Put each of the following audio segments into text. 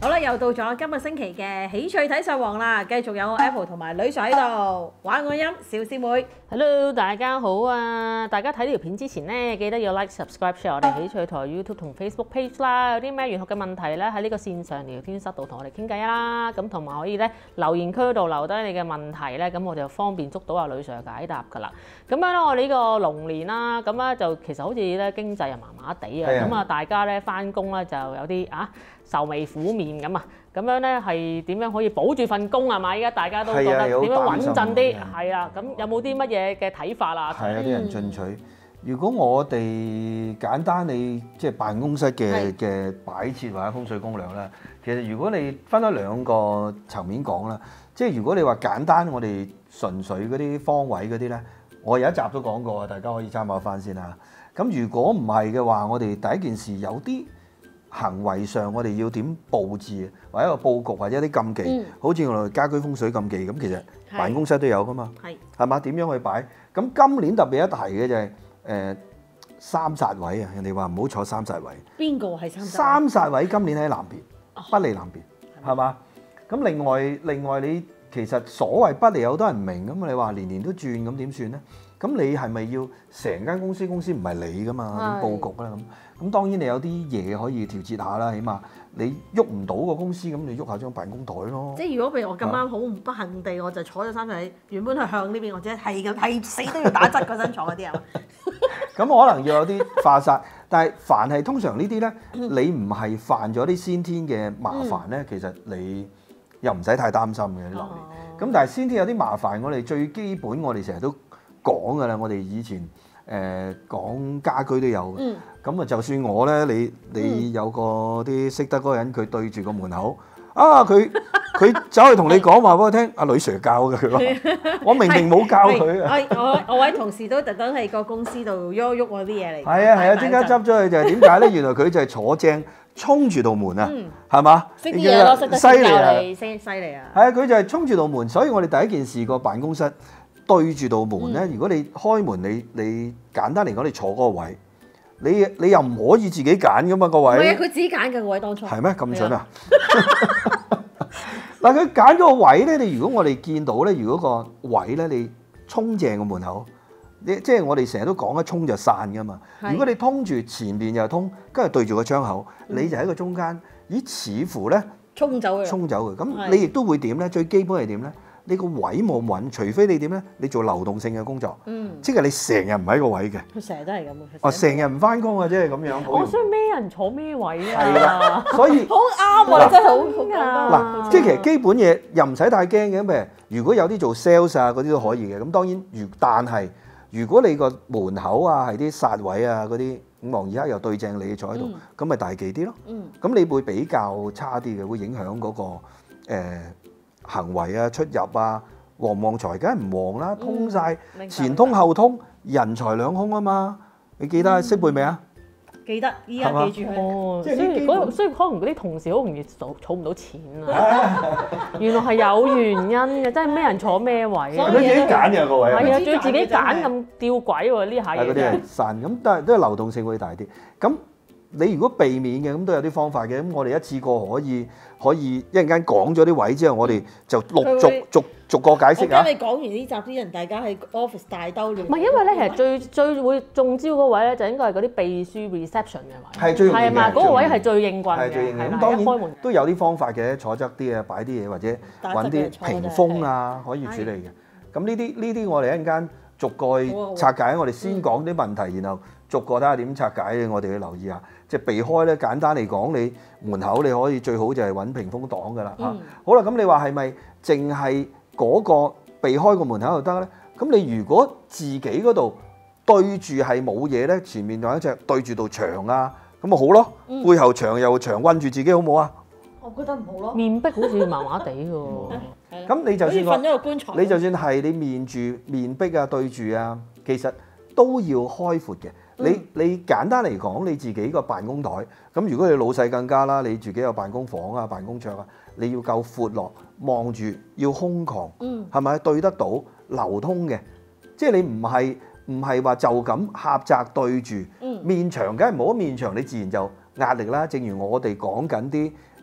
好啦，又到咗今個星期嘅喜趣睇上皇啦，繼續有我 Apple 同埋女仔喺度玩我音小師妹。 Hello， 大家好啊！大家睇呢條片之前呢，記得要 like、subscribe、share 我哋喜趣台 YouTube 同 Facebook page 啦。有啲咩玄學嘅問題咧，喺呢個線上聊天室度同我哋傾偈啦。咁同埋可以咧留言區度留低你嘅問題咧，咁我就方便捉到阿女 Sir 解答㗎啦。咁樣咧，我哋呢個龍年啦，咁咧就其實好似咧經濟又麻麻地啊，咁啊大家咧翻工咧就有啲愁眉苦面咁啊。咁樣咧係點樣可以保住份工係嘛？依家大家都覺得點樣穩陣啲？係啊，咁有冇啲乜嘢嘅睇法啊？ 係有啲人進取。如果我哋簡單你即係辦公室嘅擺設或者風水攻略啦，其實如果你分咗兩個層面講啦，即係如果你話簡單，我哋純粹嗰啲方位嗰啲咧，我有一集都講過啊，大家可以參考翻先啦。咁如果唔係嘅話，我哋第一件事有啲行為上我哋要點佈置，或者一個佈局，或者一啲禁忌，好似我哋家居風水禁忌咁，其實辦公室都有噶嘛，係嘛？點樣去擺？咁今年特別一提嘅就係三煞位啊！人哋話唔好坐三煞位。 邊個係三煞位？今年喺南邊，不利南邊，係嘛？咁另外你其實所謂不利，好多人唔明咁，你話年年都轉咁點算咧？咁你係咪要成間公司唔係你噶嘛？點佈局咧咁？咁當然你有啲嘢可以調節下啦，起碼你喐唔到個公司，咁你喐下張辦公台咯。 即係如果譬如我咁啱好唔不幸地，我就坐咗三煞位，原本係向呢邊，或者係死都要打側嗰陣坐嗰啲啊。 咁可能要有啲化煞，但係凡係通常呢啲咧，你唔係犯咗啲先天嘅麻煩咧，其實你又唔使太擔心嘅呢落嚟。咁但係先天有啲麻煩，我哋最基本我哋成日都講㗎啦，我哋以前講家居都有嘅。咁啊，就算我咧，你有個啲識得嗰個人，佢對住個門口佢走去同你講話俾我聽，阿女 Sir 教嘅佢話，我明明冇教佢啊！ 我位同事都特登喺個公司度喐我啲嘢嚟。 係啊，即刻執咗佢就係點解咧？原來佢就係坐正衝住道門啊，係嘛？ 識啲嘢咯，識得教你，犀利啊！ 係啊，佢就係衝住道門，所以我哋第一件事個辦公室對住道門咧。如果你開門，你簡單嚟講，你坐嗰個位。你又唔可以自己揀噶嘛，個位？唔係啊， 佢自己揀嘅個位當初。 係咩？咁準啊！嗱，佢揀咗個位咧，如果我哋見到咧，如果個位咧，你衝正個門口，即係我哋成日都講一衝就散噶嘛。如果你通住前面又通，跟住對住個窗口，你就喺個中間，咦？似乎咧衝走嘅。咁你亦都會點咧？最基本係點咧？你個位冇穩，除非你點咧？你做流動性嘅工作，即係你成日唔喺個位嘅。 佢成日都係咁成日唔翻工啊，即係咁樣。 我想咩人坐咩位啊？ 係啦，所以好啱啊！真係好嗱，即係其實基本嘢又唔使太驚嘅。譬如如果有啲做 sales 啊嗰啲都可以嘅。咁當然，但係如果你個門口啊係啲煞位啊嗰啲五黃二黑又對正你坐喺度，咁咪大忌啲咯。咁你會比較差啲嘅，會影響嗰個行為啊、出入啊，旺唔旺財梗係唔旺啦，通晒前通後通，人財兩空啊嘛！你記得識背未啊？ 記得，依家記住佢。 所以可能嗰啲同事好容易儲唔到錢啊！原來係有原因嘅，真係咩人坐咩位啊！ 佢自己揀嘅個位。 係啊，仲要自己揀咁吊詭喎呢下嘢。 嗰啲係散咁，但係都係流動性會大啲。咁你如果避免嘅，咁都有啲方法嘅。咁我哋一次過可以一陣間講咗啲位之後，我哋就陸續逐個解釋啊。 我驚你講完呢集啲人，大家喺 office 大兜亂。 唔係因為咧，其實最會中招嗰位咧，就應該係嗰啲秘書 reception 嘅位。 係最容易嘅。 係嘛？嗰個位係最應棍嘅。 係最應嘅。咁當然都有啲方法嘅，坐側啲啊，擺啲嘢或者揾啲屏風啊，可以處理嘅。咁呢啲我哋一陣間逐個拆解，我哋先講啲問題，然後逐個睇下點拆解，我哋要留意下。即係避開咧，簡單嚟講，你門口你可以最好就係揾屏風擋㗎啦嚇。好啦，咁你話係咪淨係嗰個避開個門口就得咧？咁你如果自己嗰度對住係冇嘢咧，前面有一隻對住道牆啊，咁咪好咯。背後牆又牆韞住自己好冇啊？ 我覺得唔好咯。 面壁好似麻麻地喎。 咁你就算瞓咗個棺材， 你就算係你面壁啊對住啊，其實都要開闊嘅。你簡單嚟講，你自己個辦公台咁，如果你老細更加啦，你自己有辦公房啊、辦公桌啊，你要夠闊落，望住要空曠，係咪對得到流通嘅？即係你唔係話就咁狹窄對住面牆，梗係冇咗面牆，你自然就壓力啦。正如我哋講緊啲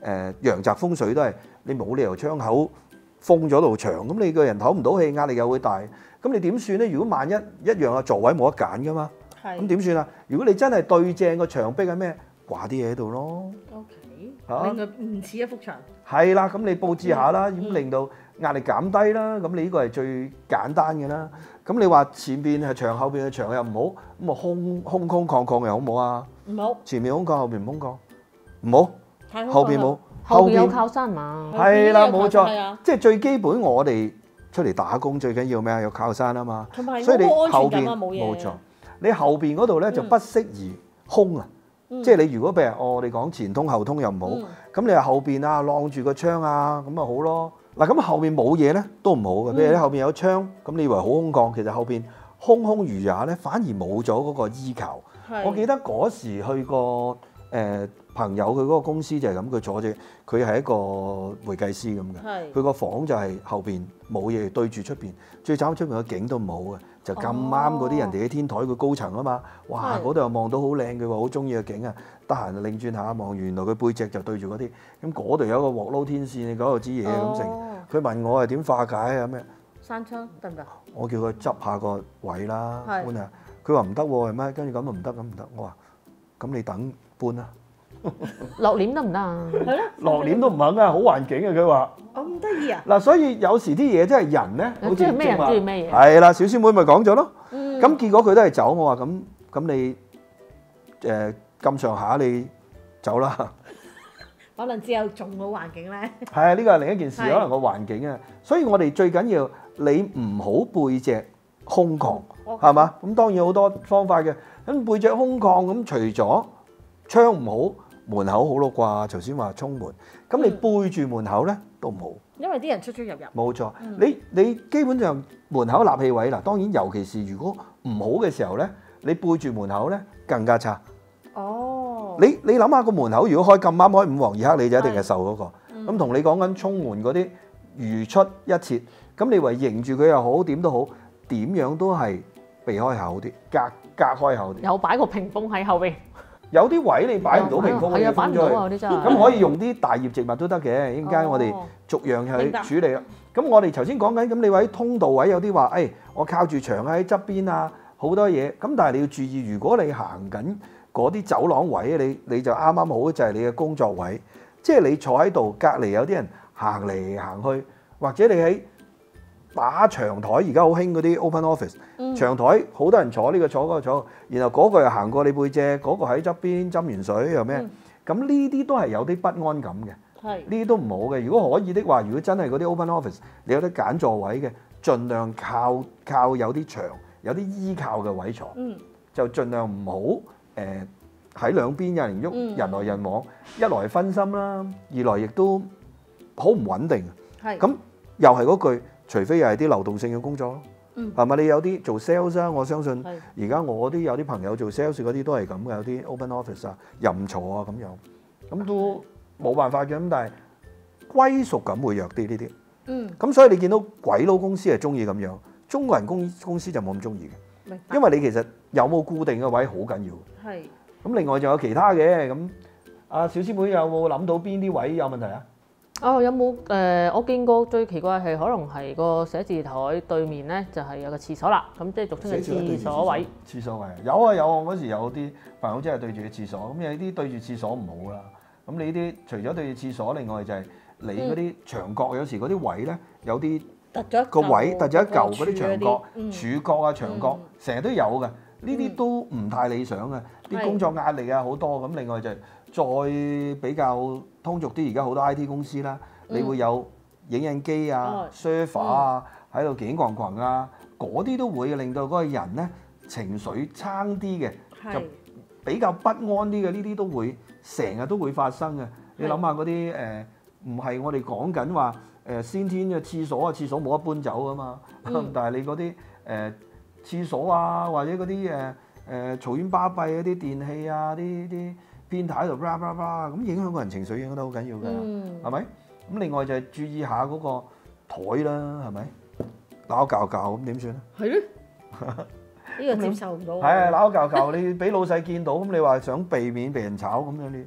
陽宅風水都係你冇理由窗口封咗道牆，咁你個人唞唔到氣，壓力又會大，咁你點算咧？如果萬一一樣嘅座位冇得揀噶嘛，咁點算啊？如果你真係對正個牆壁係咩，掛啲嘢喺度咯。 OK， 嚇令佢唔似一幅牆。 係啦，咁你佈置下啦，咁令到壓力減低啦。咁你呢個係最簡單嘅啦。咁你話前邊係牆，後邊嘅牆又唔好，咁啊空曠又好唔好啊？ 唔好， 前面空曠，後邊唔空曠，唔好。 太空後邊冇， 後邊有靠山嘛？ 係啦，冇係錯啊， 即係最基本。我哋出嚟打工最緊要咩啊？有靠山啊嘛。 同埋所以你冇後邊安全感啊，冇嘢。 冇錯，你後邊嗰度咧就不適宜空啊。即係你如果譬如我哋講前通後通又唔好，咁你話後邊啊晾住個窗啊咁咪好咯。嗱咁後邊冇嘢咧都唔好嘅，譬如你後邊有窗，咁你以為好空曠，其實後邊空空如也咧，反而冇咗嗰個依靠。我記得嗰時去過朋友佢嗰個公司就係咁，佢坐住佢係一個會計師咁嘅，佢個房就係後邊冇嘢對住出邊，最慘出邊個景都冇嘅，就咁啱嗰啲人哋嘅天台佢高層啊嘛，哇嗰度又望到好靚，佢話好中意個景啊，得閒就擰轉下望，原來佢背脊就對住嗰啲，咁嗰度有一個鑊撈天線，你嗰度支嘢咁成，佢問我係點化解啊咩？ 山窗得唔得？ 我叫佢執下個位啦，搬啊，佢話唔得喎，係咩？跟住咁啊唔得，咁唔得，我話咁你等搬啦。 落簾得唔得啊？ 係咯， 落簾都唔肯啊，好環境啊！佢話咁得意啊！ 嗱，所以有時啲嘢真係人咧，好似中意咩人中意咩嘢。 係啦，小師妹咪講咗咯。咁結果佢都係走，我話咁你咁上下你走啦。 可能之後仲好環境咧。 係啊，呢個係另一件事，可能個環境啊。所以我哋最緊要你唔好背脊空曠，係嘛？咁當然有好多方法嘅。咁背脊空曠咁，除咗窗唔好，門口好咯啩？頭先話衝門，咁你背住門口咧都唔好。 因為啲人出出入入。 冇錯，你基本上門口立氣位嗱，當然尤其是如果唔好嘅時候咧，你背住門口咧更加差。 哦。 你諗下個門口，如果開咁啱開五黃二黑，你就一定係受嗰個。咁同你講緊衝門嗰啲如出一轍，咁你話迎住佢又好，點都好，點樣都係避開口啲，隔開口啲。 有擺個屏風喺後邊。 有啲位你擺唔到屏風， 係啊，擺唔到啊！啲真係。 咁可以用啲大葉植物都得嘅，一陣間我哋逐樣去處理啦。咁我哋頭先講緊，咁你話喺通道位有啲話，我靠住牆喺側邊啊，好多嘢。咁但係你要注意，如果你行緊嗰啲走廊位，你就啱啱好就係你嘅工作位，即係你坐喺度，隔離有啲人行嚟行去，或者你喺打長台，而家好興嗰啲 open office，長台好多人坐，呢個坐嗰個坐，然後嗰個又行過你背脊，嗰個喺側邊斟完水又咩？咁呢啲都係有啲不安感嘅，呢啲都唔好嘅。如果可以的話，如果真係嗰啲 open office，你有得揀座位嘅，盡量靠有啲牆、有啲依靠嘅位坐，就盡量唔好喺兩邊有人喐，人來人往，一來分心啦，二來亦都好唔穩定。咁又係嗰句。除非又係啲流動性嘅工作咯，係咪？你有啲做 sales 啊，我相信而家我有啲朋友做 sales 嗰啲都係咁嘅，有啲 open office 啊、任坐啊咁樣，咁都冇辦法嘅。咁但係歸屬感會弱啲呢啲，咁所以你見到鬼佬公司係中意咁樣，中國人公司就冇咁中意嘅，因為你其實有冇固定嘅位好緊要。係。咁另外仲有其他嘅，咁阿小師妹有冇諗到邊啲位有問題啊？ 有冇我見過最奇怪係可能係個寫字台對面咧，就係有個廁所啦。咁即係俗稱嘅廁所位。廁所位有啊，嗰時有啲朋友真係對住個廁所，咁有啲對住廁所唔好啦。咁你呢啲除咗對住廁所，另外就係你嗰啲牆角，有時嗰啲位咧有啲個位突咗一嚿嗰啲牆角、柱角啊、牆角，成日都有嘅。呢啲都唔太理想嘅，啲工作壓力啊好多。咁另外就係再比較通俗啲，而家好多 IT 公司啦，你會有影印機啊、server 啊喺度景逛逛啊，嗰啲都會令到嗰個人咧情緒差啲嘅，就比較不安啲嘅。呢啲都會成日都會發生嘅。你諗下嗰啲唔係我哋講緊話先天嘅廁所啊，廁所冇得搬走噶嘛，但係你嗰啲廁所啊，或者嗰啲嘈喧巴閉嗰啲電器啊，啲邊台喺度叭叭叭咁影響個人情緒，影響得好緊要㗎，係咪？咁另外就係注意下嗰個台啦，係咪？鬧教咁點算咧？ 係咧，呢個接受唔到。 係啊，鬧教你俾老細見到，咁你話想避免被人炒咁樣，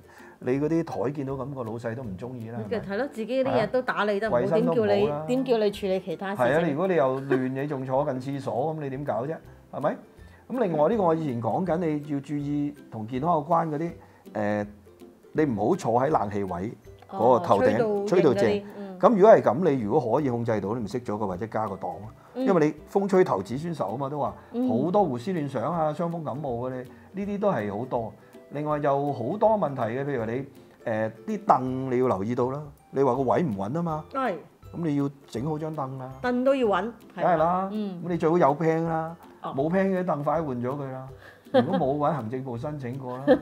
你嗰啲台見到咁個老細都唔中意啦。 係咯，自己啲嘢都打理得唔好， 衞生都唔好啦點叫你處理其他事係啊， 情？ 如果你又亂，你仲坐近廁所咁，你點搞啫？係咪？咁另外呢個我以前講緊，你要注意同健康有關嗰啲你唔好坐喺冷氣位嗰個頭頂，吹到正。咁如果係咁，你如果可以控制到，你咪熄咗佢或者加個檔咯。因為你風吹頭子孫手啊嘛，都話好多胡思亂想啊、傷風感冒嘅呢啲都係好多。另外又好多問題嘅，譬如你啲凳你要留意到啦。你話個位唔穩啊嘛， 係咁你要整好張凳啦。 凳都要穩， 梗係啦。咁你最好有 plan 啦，冇 plan 嘅凳快換咗佢啦。如果冇揾行政部申請過啦。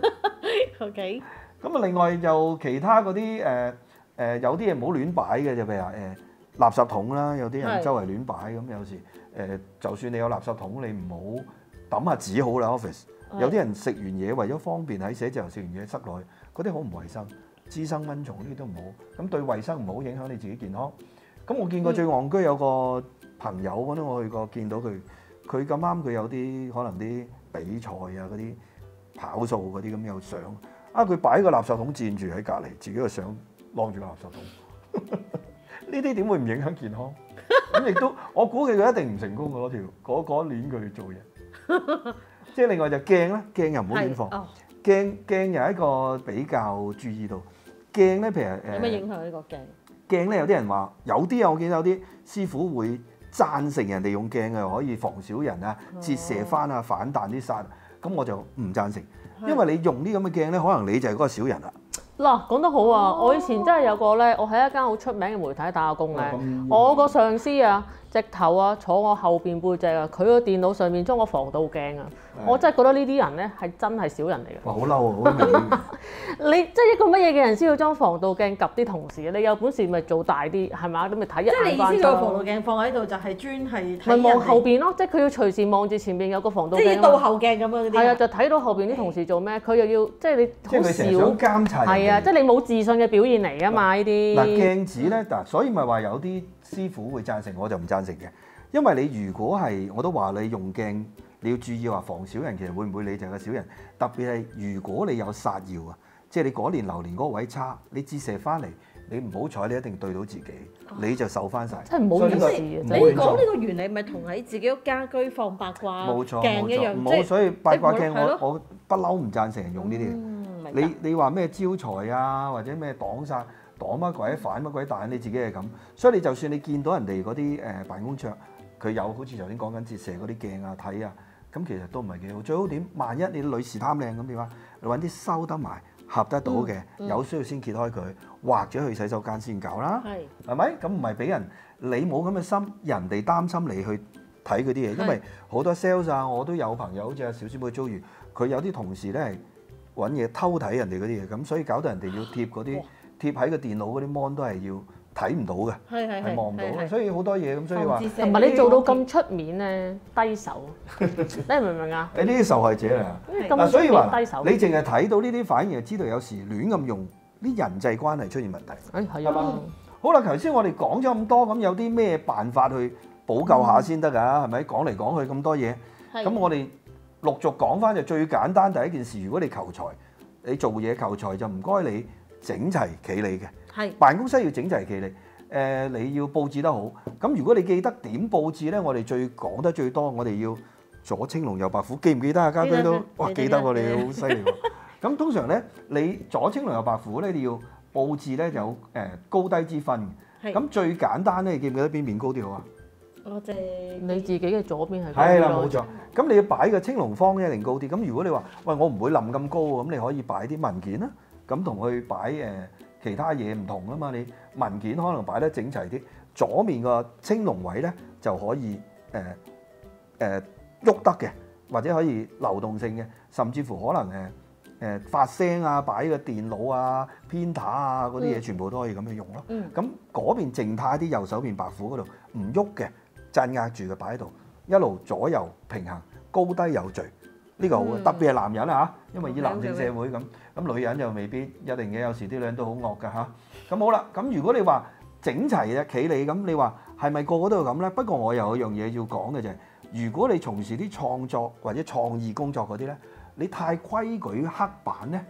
OK。 咁啊，另外就其他嗰啲有啲嘢唔好亂擺嘅，就譬如話垃圾桶啦，有啲人周圍亂擺咁，有時就算你有垃圾桶，你唔好抌下紙好啦 office。有啲人食完嘢為咗方便喺寫字樓食完嘢塞落去，嗰啲好唔衞生，滋生蚊蟲呢啲都唔好。咁對衞生唔好，影響你自己健康。咁我見過最戇居有個朋友，我去過見到佢咁啱佢有啲可能啲比賽啊嗰啲跑數嗰啲咁有相。佢擺個垃圾桶佔住喺隔離，自己個相晾住個垃圾桶，呢啲點會唔影響健康？咁亦都我估佢一定唔成功嘅嗰年佢做嘢。即係另外就鏡啦，鏡又唔好亂放。鏡又係一個比較注意到。鏡咧，譬如有咩影響呢個鏡？ 鏡咧有啲人話，有啲我見有啲師傅會贊成人哋用鏡嘅，可以防小人啊、折射翻啊、反彈啲煞。咁我就唔贊成。因為你用啲咁嘅鏡咧，可能你就係嗰個小人啦。 嗱，講得好啊！我以前真係有個咧，我喺一間好出名嘅媒體打過工咧。我個上司啊，直頭啊坐我後邊背脊啊，佢個電腦上面裝個防盜鏡啊。我真係覺得呢啲人咧係真係小人嚟嘅。 哇！好嬲啊！好明顯。 你即係一個乜嘢嘅人先要裝防盜鏡及啲同事？你有本事咪做大啲係嘛？咁咪睇一眼關。即係你意思個防盜鏡放喺度就係專係睇人哋。咪望後邊咯，即係佢要隨時望住前邊有個防盜鏡。即係倒後鏡咁樣嗰啲。係啊，就睇到後邊啲同事做咩，佢又要即係你好少。即係佢成日想監察人哋。係啊，即係你冇自信嘅表現嚟㗎嘛呢啲。嗱鏡子咧，所以咪話有啲師傅會贊成，我就唔贊成嘅。因為你如果係我都話你用鏡，你要注意話防小人，其實會唔會你就係個小人？特別係如果你有煞曜啊，即係你嗰年流年嗰個位差，你折射翻嚟，你唔好彩，你一定對到自己，你就受翻晒。真係唔好意思啊！你講呢個原理咪同喺自己屋家居放八卦鏡一樣，冇錯。所以八卦鏡我不嬲唔贊成人用呢啲嘢。你話咩招財啊，或者咩擋煞？擋乜鬼反乜鬼彈，你自己係咁。所以你就算你見到人哋嗰啲辦公桌，佢有好似頭先講緊折射嗰啲鏡啊睇啊，咁其實都唔係幾好。最好點？萬一你女士貪靚咁點啊？你揾啲收得埋合得到嘅，有需要先揭開佢，或者去洗手間先搞啦。係咪？咁唔係俾人你冇咁嘅心，人哋擔心你去睇嗰啲嘢，因為好多 sales 啊，我都有朋友好似阿小師妹遭遇，佢有啲同事咧係揾嘢偷睇人哋嗰啲嘢，咁所以搞到人哋要貼嗰啲。貼喺個電腦嗰啲 mon 都係要睇唔到嘅，係望唔到嘅，所以好多嘢咁，所以話同埋你做到咁出面咧，低手，你明唔明啊？ 你呢啲受害者嚟啊！嗱，所以話你淨係睇到呢啲，反而係知道有時亂咁用啲人際關係出現問題。係嘛？好啦，頭先我哋講咗咁多，咁有啲咩辦法去補救下先得㗎？係咪？講嚟講去咁多嘢，咁我哋陸續講翻就最簡單第一件事，如果你求財，你做嘢求財就唔該你。整齊企理嘅，係辦公室要整齊企理。你要佈置得好。咁如果你記得點佈置咧，我哋最講得最多，我哋要左青龍右白虎，記唔記得啊？家居都哇記得喎，你好犀利喎。咁通常咧，你左青龍右白虎咧，你要佈置咧有高低之分。咁最簡單咧，你記唔記得邊邊高啲好啊？ 我哋你自己嘅左邊係。 係啦，冇錯。咁你要擺個青龍方一定高啲。咁如果你話喂我唔會冧咁高喎，咁你可以擺啲文件啦。咁同佢擺其他嘢唔同啊嘛，你文件可能擺得整齊啲，左面個青龍位咧就可以喐得嘅，或者可以流動性嘅，甚至乎可能發聲啊，擺個電腦啊、編打啊嗰啲嘢，全部都可以咁樣用咯。咁嗰邊靜態啲，右手邊白虎嗰度唔喐嘅，鎮壓住嘅擺喺度，一路左右平衡，高低有序。呢個好嘅，特別係男人啊，因為以男性社會咁女人就未必一定嘅，有時啲女人都好惡㗎嚇。咁好啦，咁如果你話整齊嘅企理咁，你話係咪個個都要咁咧？不過我有一樣嘢要講嘅就係，如果你從事啲創作或者創意工作嗰啲咧，你太規矩刻板咧，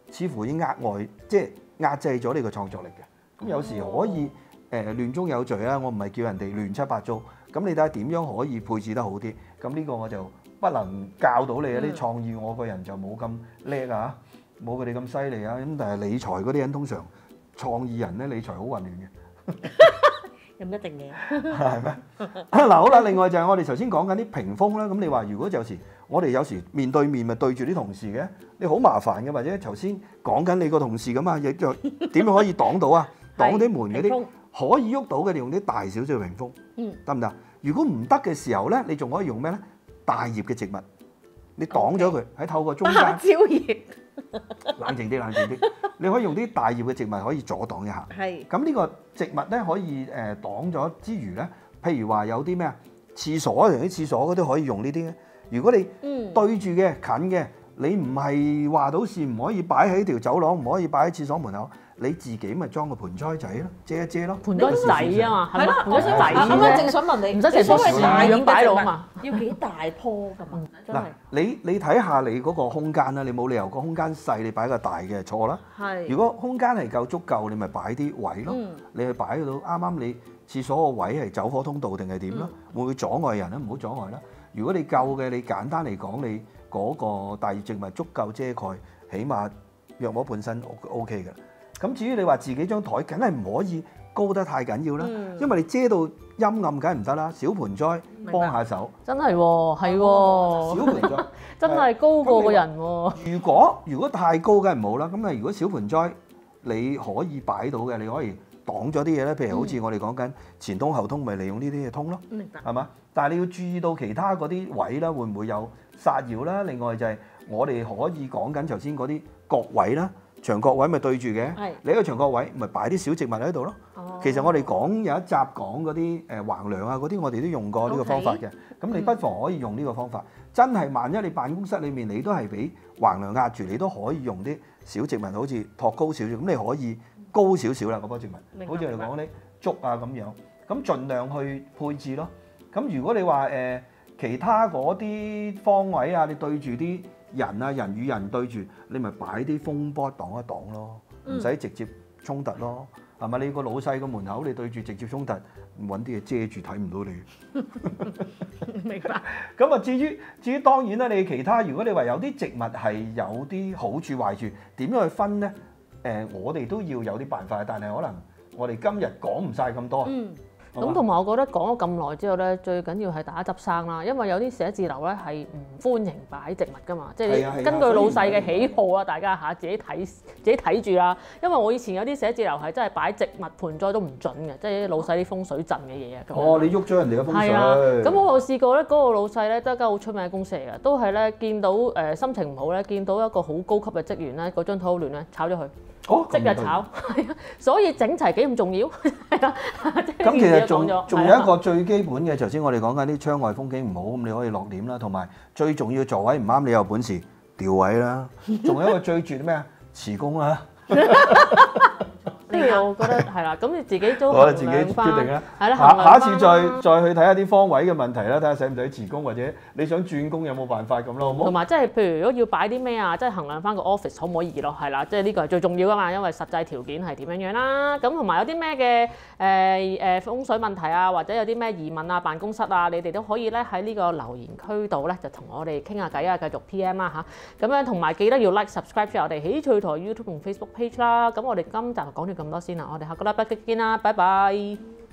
似乎已經即係壓制咗你個創作力嘅。咁有時可以亂中有序啦，我唔係叫人哋亂七八糟。咁你睇下點樣可以配置得好啲？咁呢個我就不能教到你啊！啲創意我個人就冇咁叻啊，冇佢哋咁犀利啊。咁但係理財嗰啲人通常創意人咧，理財好混亂嘅。 又唔一定嘅， 係咩？嗱好啦，另外就係我哋頭先講緊啲屏風啦。咁你話如果我哋有時面對面咪對住啲同事嘅，你好麻煩嘅，或者頭先講緊你個同事咁啊，亦就點樣可以擋到啊？擋啲門嗰啲可以喐到嘅，你用啲大少少嘅屏風，得唔得？如果唔得嘅時候咧，你仲可以用咩咧？大葉嘅植物，你擋咗佢，喺透過中間。 芭蕉葉。 冷靜啲，冷靜啲。你可以用啲大葉嘅植物可以阻擋一下。 係。咁呢個植物咧可以擋咗之餘咧，譬如話有啲咩啊？廁所啲廁所嗰啲可以用呢啲嘅。如果你對住嘅近嘅，你唔係話到時唔可以擺喺條走廊，唔可以擺喺廁所門口。你自己咪裝個盆栽仔咯，遮一遮咯。 盆栽仔啊嘛，係啦， 我想仔咁樣正想問你， 唔使成棵樹咁擺到啊嘛， 要幾大棵㗎嘛？ 嗱，你睇下你嗰個空間啦，你冇理由個空間細，你擺個大嘅錯啦。 係。如果空間係夠足夠，你咪擺啲位咯。你去擺到啱啱你廁所個位係走火通道定係點咯？會唔會阻礙人咧？唔好阻礙啦。如果你夠嘅，你簡單嚟講，你嗰個大葉植物足夠遮蓋，起碼約摸半身 OK 嘅。咁至於你話自己張台，梗係唔可以高得太緊要啦，因為你遮到陰暗梗係唔得啦。小盆栽幫下手， 真係喎，係喎， 小盆栽真係高過個人喎。 如果太高梗係唔好啦。咁啊，如果小盆栽你可以擺到嘅，你可以擋咗啲嘢咧。譬如好似我哋講緊前通後通，咪利用呢啲嘢通咯， 明白， 係嘛？但係你要注意到其他嗰啲位啦，會唔會有殺擾啦？另外就係我哋可以講緊頭先嗰啲角位啦。牆角位咪對住嘅，你喺個牆角位咪擺啲小植物喺度咯。其實我哋有一集講嗰啲橫梁啊嗰啲，我哋都用過呢個方法嘅。咁你不妨可以用呢個方法。真係萬一你辦公室裏面你都係俾橫梁壓住，你都可以用啲小植物，好似托高少少。咁你可以高少少啦，嗰棵植物。好似我哋講啲竹啊咁樣，咁盡量去配置咯。咁如果你話其他嗰啲方位啊，你對住啲人與人對住，你咪擺啲風波擋一擋咯，唔使直接衝突咯，係咪？你個老細個門口你對住直接衝突，揾啲嘢遮住睇唔到你。 明白。 咁啊，至於當然啦，你其他如果你話有啲植物係有啲好處壞處，點樣去分咧？我哋都要有啲辦法，但係可能我哋今日講唔晒咁多。 咁同埋我覺得講咗咁耐之後咧，最緊要係大家執生啦，因為有啲寫字樓咧係唔歡迎擺植物噶嘛，即係根據老細嘅喜好啊，大家嚇自己睇住啦。因為我以前有啲寫字樓係真係擺植物盆栽都唔準嘅，即係老細啲風水陣嘅嘢啊。 哦，你喐咗人哋嘅風水。 係啊，咁我有試過咧，嗰個老細咧都係間好出名嘅公司嚟嘅，都係咧見到心情唔好咧，見到一個好高級嘅職員咧，嗰張台好亂咧，炒咗佢。即日炒，係啊，所以整齊幾咁重要，係啦。 咁其實仲有一個最基本嘅，頭先我哋講緊啲窗外風景唔好，咁你可以落簾啦，同埋最重要座位唔啱，你有本事調位啦。仲有一個最絕咩啊？辭工啦。 呢個我覺得係啦，咁你自己都我自己決定啦。 係啦， 下一次再去睇下啲方位嘅問題啦，睇下使唔使辭工或者你想轉工有冇辦法咁咯，好唔好？ 同埋即係譬如如果要擺啲咩啊，即係衡量翻個 office 可唔可以咯，係啦，即係呢個係最重要噶嘛，因為實際條件係點樣樣啦。咁同埋有啲咩嘅風水問題啊，或者有啲咩疑問啊，辦公室啊，你哋都可以咧喺呢個留言區度咧就同我哋傾下偈啊，繼續 PM 啦嚇。咁樣同埋記得要 like subscribe 我哋翡翠台 YouTube 同 Facebook page 啦。咁我哋今集就講咗咁多先啦，我哋下個禮拜見啦，拜拜。